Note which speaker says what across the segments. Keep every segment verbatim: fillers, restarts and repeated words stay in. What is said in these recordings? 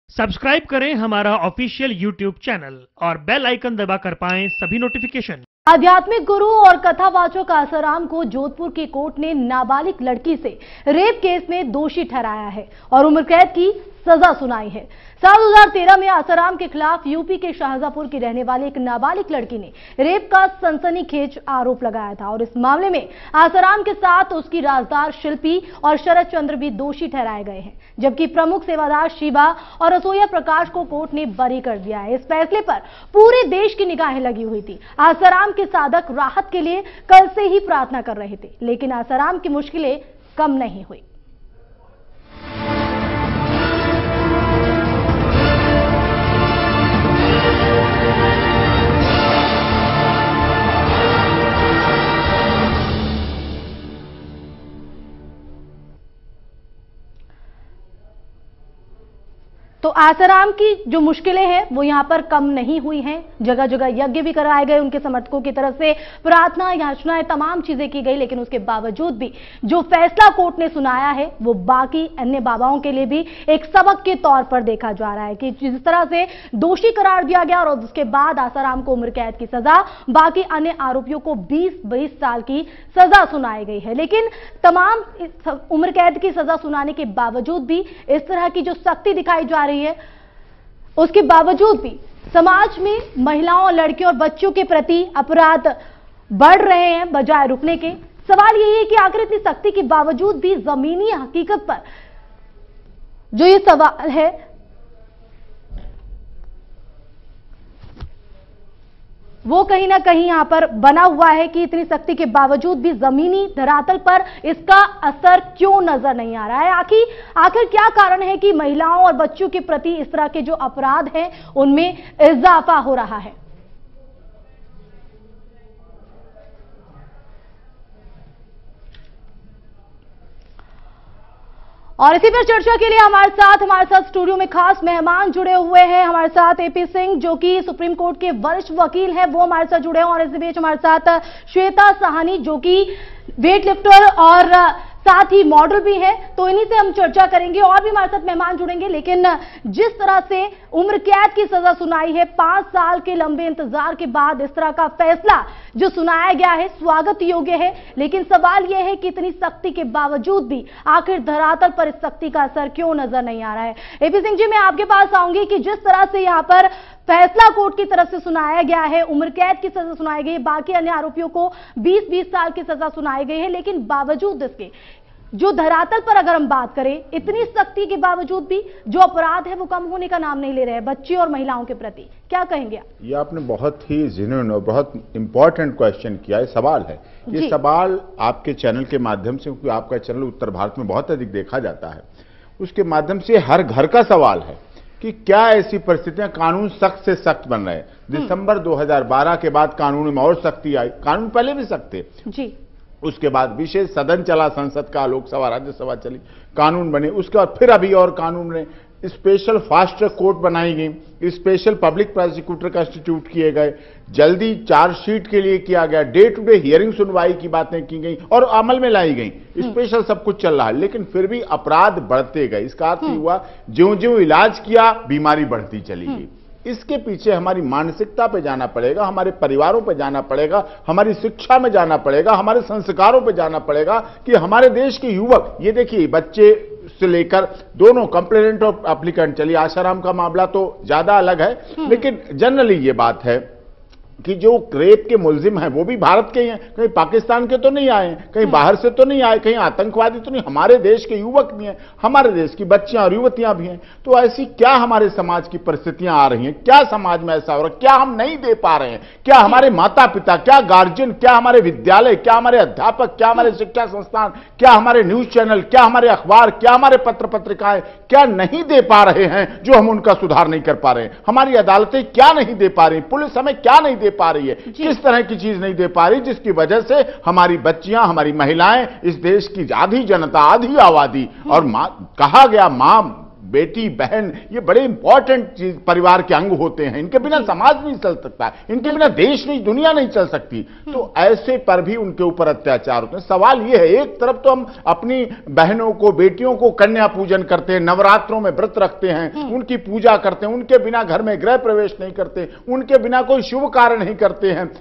Speaker 1: Subscribe करें हमारा official YouTube channel और बेल आइकन दबाकर पाएं सभी नोटिफिकेशन।
Speaker 2: आध्यात्मिक गुरु और कथावाचक आसाराम को जोधपुर की कोर्ट ने नाबालिग लड़की से रेप केस में दोषी ठहराया है और उम्र कैद की सजा सुनाई है। साल दो हज़ार तेरह में आसाराम के खिलाफ यूपी के शाहजहांपुर की रहने वाली एक नाबालिग लड़की ने रेप का सनसनीखेज आरोप लगाया था और इस मामले में आसाराम के साथ उसकी राजदार शिल्पी और शरद चंद्र भी दोषी ठहराए गए हैं, जबकि प्रमुख सेवादार शिवा और रसोईया प्रकाश को कोर्ट ने बरी कर दिया है। इस फैसले पर पूरे देश की निगाहें लगी हुई थी। आसाराम के साधक राहत के लिए कल से ही प्रार्थना कर रहे थे, लेकिन आसाराम की मुश्किलें कम नहीं हुई। तो आसाराम की जो मुश्किलें हैं वो यहां पर कम नहीं हुई हैं। जगह जगह यज्ञ भी कराए गए, उनके समर्थकों की तरफ से प्रार्थना याचनाएं तमाम चीजें की गई, लेकिन उसके बावजूद भी जो फैसला कोर्ट ने सुनाया है वो बाकी अन्य बाबाओं के लिए भी एक सबक के तौर पर देखा जा रहा है कि जिस तरह से दोषी करार दिया गया और उसके बाद आसाराम को उम्र कैद की सजा, बाकी अन्य आरोपियों को बीस बीस साल की सजा सुनाई गई है। लेकिन तमाम उम्र कैद की सजा सुनाने के बावजूद भी इस तरह की जो सख्ती दिखाई जा रही है, उसके बावजूद भी समाज में महिलाओं, लड़कियों और बच्चों के प्रति अपराध बढ़ रहे हैं बजाय रुकने के। सवाल यही है कि आखिर इतनी सख्ती के बावजूद भी जमीनी हकीकत पर जो ये सवाल है वो कहीं ना कहीं यहां पर बना हुआ है कि इतनी सख्ती के बावजूद भी जमीनी धरातल पर इसका असर क्यों नजर नहीं आ रहा है। आखिर आखिर क्या कारण है कि महिलाओं और बच्चों के प्रति इस तरह के जो अपराध हैं उनमें इजाफा हो रहा है। और इसी पर चर्चा के लिए हमारे साथ हमारे साथ स्टूडियो में खास मेहमान जुड़े हुए हैं। हमारे साथ एपी सिंह जो कि सुप्रीम कोर्ट के वरिष्ठ वकील हैं, वो हमारे साथ जुड़े हैं और इसी बीच हमारे साथ श्वेता साहनी जो कि वेट लिफ्टर और साथ ही मॉडल भी है। तो इन्हीं से हम चर्चा करेंगे और भी हमारे साथ मेहमान जुड़ेंगे। लेकिन जिस तरह से उम्र कैद की सजा सुनाई है, पांच साल के लंबे इंतजार के बाद इस तरह का फैसला जो सुनाया गया है स्वागत योग्य है। लेकिन सवाल यह है कि इतनी सख्ती के बावजूद भी आखिर धरातल पर इस सख्ती का असर क्यों नजर नहीं आ रहा है। एपी सिंह जी, मैं आपके पास आऊंगी कि जिस तरह से यहां पर फैसला कोर्ट की तरफ से सुनाया गया है, उम्र कैद की सजा सुनाई गई है, बाकी अन्य आरोपियों को बीस बीस साल की सजा सुनाई गई है, लेकिन बावजूद इसके जो धरातल पर अगर हम बात करें, इतनी सख्ती के बावजूद भी जो अपराध है वो कम होने का नाम नहीं ले रहे हैं बच्चे और महिलाओं के प्रति। क्या कहेंगे आप?
Speaker 3: ये आपने बहुत ही जेन्युइन और बहुत इंपॉर्टेंट क्वेश्चन किया है, सवाल है ये सवाल आपके चैनल के माध्यम से, क्योंकि आपका चैनल उत्तर भारत में बहुत अधिक देखा जाता है, उसके माध्यम से हर घर का सवाल है कि क्या ऐसी परिस्थितियां, कानून सख्त से सख्त बन रहे हैं। दिसंबर दो हज़ार बारह के बाद कानून में और सख्ती आई, कानून पहले भी सख्त थे जी। उसके बाद विशेष सदन चला संसद का, लोकसभा राज्यसभा चली, कानून बने। उसके बाद फिर अभी और कानून बने, स्पेशल फास्ट ट्रैक कोर्ट बनाई गई, स्पेशल पब्लिक प्रोसिक्यूटर का इंस्टीट्यूट किए गए, जल्दी चार्जशीट के लिए किया गया, डे टू डे हियरिंग सुनवाई की बातें की गई और अमल में लाई गई, स्पेशल सब कुछ चल रहा है। लेकिन फिर भी अपराध बढ़ते गए। इसका अर्थ हुआ ज्यों ज्यों इलाज किया बीमारी बढ़ती चली गई। इसके पीछे हमारी मानसिकता पे जाना पड़ेगा, हमारे परिवारों पे जाना पड़ेगा, हमारी शिक्षा में जाना पड़ेगा, हमारे संस्कारों पे जाना पड़ेगा कि हमारे देश के युवक, ये देखिए बच्चे से लेकर दोनों कंप्लेनेंट और एप्लीकेंट, चलिए आसाराम का मामला तो ज्यादा अलग है, लेकिन जनरली ये बात है कि जो रेप के मुलजिम हैं वो भी भारत के ही हैं, कहीं पाकिस्तान के तो नहीं आए हैं, कहीं बाहर से तो नहीं आए, कहीं आतंकवादी तो नहीं, हमारे देश के युवक भी हैं, हमारे देश की बच्चियां और युवतियां भी हैं। तो ऐसी क्या हमारे समाज की परिस्थितियां आ रही हैं, क्या समाज में ऐसा हो रहा है, क्या हम नहीं दे पा रहे हैं, क्या हमारे माता पिता, क्या गार्जियन, क्या हमारे विद्यालय, क्या हमारे अध्यापक, क्या हमारे शिक्षा संस्थान, क्या हमारे न्यूज चैनल, क्या हमारे अखबार, क्या हमारे पत्र पत्रिकाएं क्या नहीं दे पा रहे हैं जो हम उनका सुधार नहीं कर पा रहे हैं, हमारी अदालतें क्या नहीं दे पा रही, पुलिस हमें क्या नहीं दे पा रही है, किस तरह की चीज नहीं दे पा रही जिसकी वजह से हमारी बच्चियां, हमारी महिलाएं, इस देश की आधी जनता, आधी आबादी, और कहा गया मां बेटी बहन ये बड़े इंपॉर्टेंट चीज परिवार के अंग होते हैं, इनके बिना समाज नहीं चल सकता, इनके बिना देश नहीं, दुनिया नहीं चल सकती। तो ऐसे पर भी उनके ऊपर अत्याचार होते हैं। सवाल ये है, एक तरफ तो हम अपनी बहनों को, बेटियों को कन्या पूजन करते हैं, नवरात्रों में व्रत रखते हैं, उनकी पूजा करते हैं, उनके बिना घर में गृह प्रवेश नहीं करते, उनके बिना कोई शुभ कार्य नहीं करते हैं,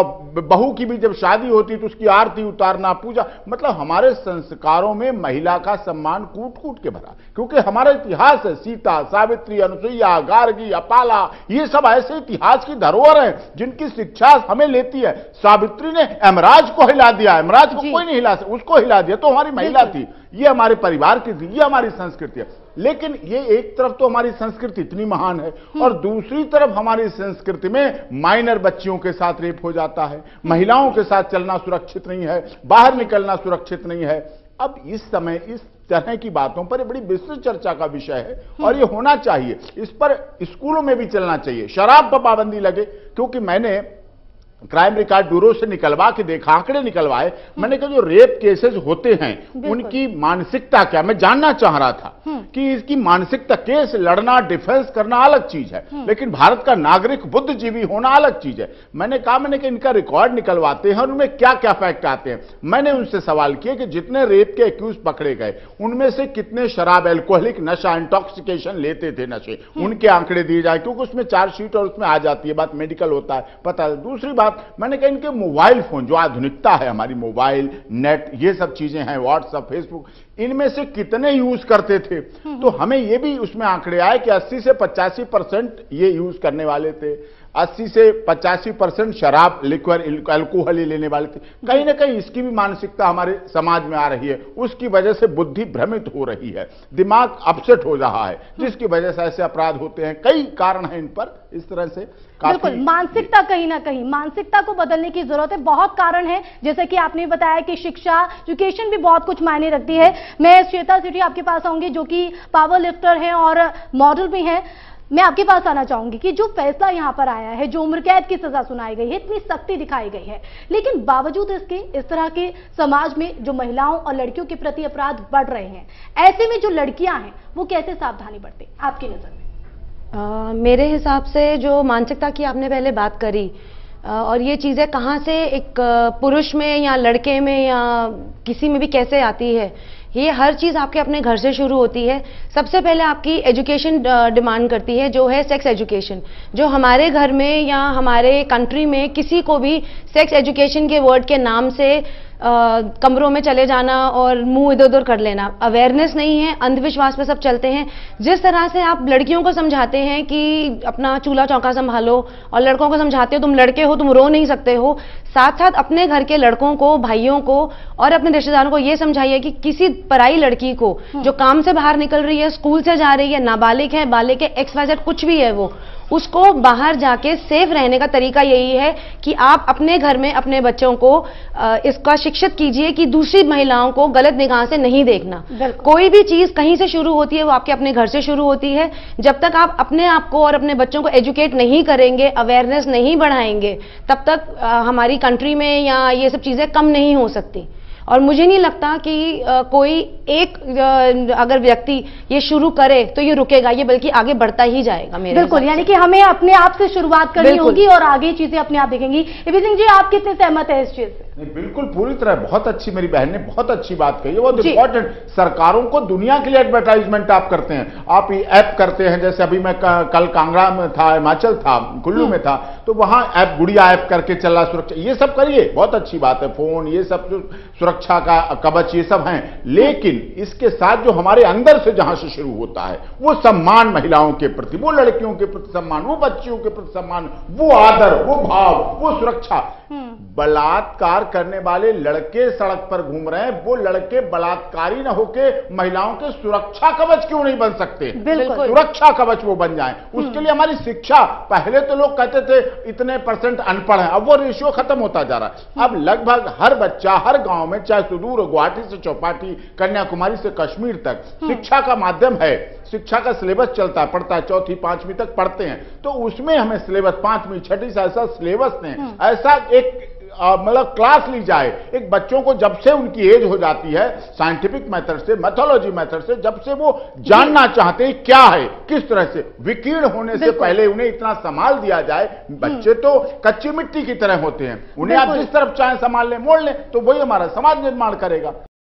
Speaker 3: बहू की भी जब शादी होती तो उसकी आरती उतारना, पूजा, मतलब हमारे संस्कारों में महिला का सम्मान कूट कूट के भरा, क्योंकि हमारा इतिहास है, सीता, सावित्री, अनुसुईया, गार्गी, अपाला, ये सब ऐसे इतिहास की धरोहर है जिनकी शिक्षा हमें लेती है। सावित्री ने यमराज को हिला दिया, यमराज को कोई नहीं हिला सकता, उसको हिला दिया, तो हमारी महिला थी, ये हमारे परिवार की थी, ये हमारी संस्कृति है। लेकिन ये एक तरफ तो हमारी संस्कृति इतनी महान है और दूसरी तरफ हमारी संस्कृति में माइनर बच्चियों के साथ रेप हो जाता है, महिलाओं के साथ चलना सुरक्षित नहीं है, बाहर निकलना सुरक्षित नहीं है। अब इस समय इस तरह की बातों पर बड़ी विस्तृत चर्चा का विषय है और ये होना चाहिए, इस पर स्कूलों में भी चलना चाहिए, शराब पर पाबंदी लगे। क्योंकि मैंने क्राइम रिकॉर्ड ब्यूरो से निकलवा के देखा, आंकड़े निकलवाए, मैंने कहा जो रेप केसेस होते हैं उनकी मानसिकता क्या, मैं जानना चाह रहा था कि इसकी मानसिकता, केस लड़ना, डिफेंस करना अलग चीज है, लेकिन भारत का नागरिक बुद्धिजीवी होना अलग चीज है। मैंने कहा मैंने कि इनका रिकॉर्ड निकलवाते हैं और उनमें क्या क्या फैक्ट आते हैं। मैंने उनसे सवाल किए कि जितने रेप के एक्यूज पकड़े गए उनमें से कितने शराब, एल्कोहलिक नशा, इंटॉक्सिकेशन लेते थे, नशे, उनके आंकड़े दिए जाए, क्योंकि उसमें चार्जशीट और उसमें आ जाती है बात, मेडिकल होता है, पता है। दूसरी बात मैंने कहा इनके मोबाइल फोन, जो आधुनिकता है हमारी, मोबाइल, नेट, ये सब चीजें हैं, व्हाट्सएप, फेसबुक, इनमें से कितने यूज करते थे। तो हमें ये भी उसमें आंकड़े आए कि अस्सी से पचासी परसेंट ये यूज करने वाले थे, अस्सी से पचासी परसेंट शराब, लिक्वर, अल्कोहल ही लेने वाले थे। कहीं ना कहीं इसकी भी मानसिकता हमारे समाज में आ रही है, उसकी वजह से बुद्धि भ्रमित हो रही है, दिमाग अपसेट हो रहा है, जिसकी वजह से ऐसे अपराध होते हैं। कई कारण हैं इन पर, इस तरह से
Speaker 2: बिल्कुल मानसिकता, कहीं ना कहीं मानसिकता को बदलने की जरूरत है। बहुत कारण है, जैसे कि आपने बताया कि शिक्षा, एजुकेशन भी बहुत कुछ मायने रखती है। मैं श्वेता सेठी आपके पास आऊंगी, जो कि पावर लिफ्टर हैं और मॉडल भी हैं। मैं आपके पास आना चाहूंगी कि जो फैसला यहां पर आया है, जो उम्र कैद की सजा सुनाई गई है, इतनी सख्ती दिखाई गई है, लेकिन बावजूद इसके इस तरह के समाज में जो महिलाओं और लड़कियों के प्रति अपराध बढ़ रहे हैं, ऐसे में जो लड़कियां हैं वो कैसे सावधानी बरतें आपकी नजर में?
Speaker 4: आ, मेरे हिसाब से जो मानसिकता की आपने पहले बात करी, आ, और ये चीज़ें कहाँ से एक पुरुष में या लड़के में या किसी में भी कैसे आती है, ये हर चीज़ आपके अपने घर से शुरू होती है। सबसे पहले आपकी एजुकेशन डिमांड करती है, जो है सेक्स एजुकेशन, जो हमारे घर में या हमारे कंट्री में किसी को भी सेक्स एजुकेशन के वर्ड के नाम से आ, कमरों में चले जाना और मुंह इधर उधर कर लेना, अवेयरनेस नहीं है, अंधविश्वास पे सब चलते हैं। जिस तरह से आप लड़कियों को समझाते हैं कि अपना चूल्हा चौका संभालो और लड़कों को समझाते हो तुम लड़के हो, तुम रो नहीं सकते हो, साथ साथ अपने घर के लड़कों को, भाइयों को और अपने रिश्तेदारों को ये समझाइए कि किसी पराई लड़की को जो काम से बाहर निकल रही है, स्कूल से जा रही है, नाबालिग है, बालिग है, एक्स वाई जेड कुछ भी है, वो उसको बाहर जाके सेफ रहने का तरीका यही है कि आप अपने घर में अपने बच्चों को इसका शिक्षित कीजिए कि दूसरी महिलाओं को गलत निगाह से नहीं देखना। कोई भी चीज कहीं से शुरू होती है, वो आपके अपने घर से शुरू होती है। जब तक आप अपने आप को और अपने बच्चों को एजुकेट नहीं करेंगे, अवेयरनेस नहीं बढ़ाएंगे, तब तक आ, हमारी कंट्री में या ये सब चीजें कम नहीं हो सकती। और मुझे नहीं लगता कि आ, कोई एक आ, अगर व्यक्ति ये शुरू करे तो ये रुकेगा, ये बल्कि आगे बढ़ता ही जाएगा। मेरे
Speaker 2: बिल्कुल, यानी कि हमें अपने आप से शुरुआत करनी होगी और आगे चीजें अपने आप देखेंगी। एपी सिंह जी, आप कितने सहमत है इस चीज से?
Speaker 3: नहीं, बिल्कुल पूरी तरह। बहुत अच्छी, मेरी बहन ने बहुत अच्छी बात कही है, बहुत इंपॉर्टेंट। सरकारों को दुनिया के लिए एडवर्टाइजमेंट आप करते हैं, आप ये ऐप करते हैं, जैसे अभी मैं कल कांगड़ा में था, हिमाचल था, कुल्लू में था, तो वहां ऐप, गुड़िया ऐप करके चला सुरक्षा, ये सब करिए, बहुत अच्छी बात है। फोन, ये सब सुरक्षा का कवच, ये सब हैं। लेकिन इसके साथ जो हमारे अंदर से जहां से शुरू होता है, वो सम्मान महिलाओं के प्रति, वो लड़कियों के प्रति सम्मान, वो बच्चियों के प्रति सम्मान, वो आदर, वो भाव, वो सुरक्षा। बलात्कार करने वाले लड़के सड़क पर घूम रहे हैं, वो लड़के बलात्कारी न होके महिलाओं के सुरक्षा कवच क्यों नहीं बन सकते?
Speaker 2: बिल्कुल,
Speaker 3: सुरक्षा कवच वो बन जाएं। उसके लिए हमारी शिक्षा, पहले तो लोग कहते थे इतने परसेंट अनपढ़ हैं, अब वो रेशियो खत्म होता जा रहा है। अब लगभग हर बच्चा हर गांव में, चाहे सुदूर गुवाहाटी से चौपाटी, कन्याकुमारी से कश्मीर तक, शिक्षा का माध्यम है, शिक्षा का सिलेबस चलता है, पढ़ता है, चौथी पांचवी तक पढ़ते हैं। तो उसमें हमें सिलेबस, पांचवी छठी से ऐसा सिलेबस ने, ऐसा एक मतलब क्लास ली जाए। एक बच्चों को जब से उनकी एज हो जाती है साइंटिफिक मेथड से, मैथोलॉजी मेथड से, जब से वो जानना चाहते हैं क्या है, किस तरह से, विकीर्ण होने से पहले उन्हें इतना संभाल दिया जाए। बच्चे तो कच्ची मिट्टी की तरह होते हैं, उन्हें आप जिस तरफ चाहे संभाल लें, मोड़ लें, तो वही हमारा समाज निर्माण करेगा।